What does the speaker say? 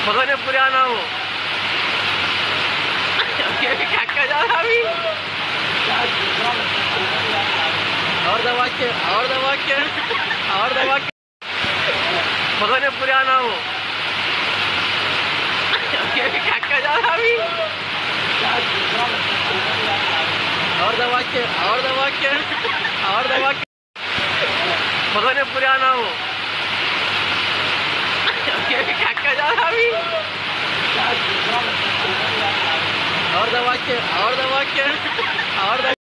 भगवान पूरा ना हो क्या जा रहा अभी और दबा के भगवान पूरा ना हो क्या जा रहा अभी और दबा के भगवान पूरा ना हो क्या जा रहा अभी और दबा के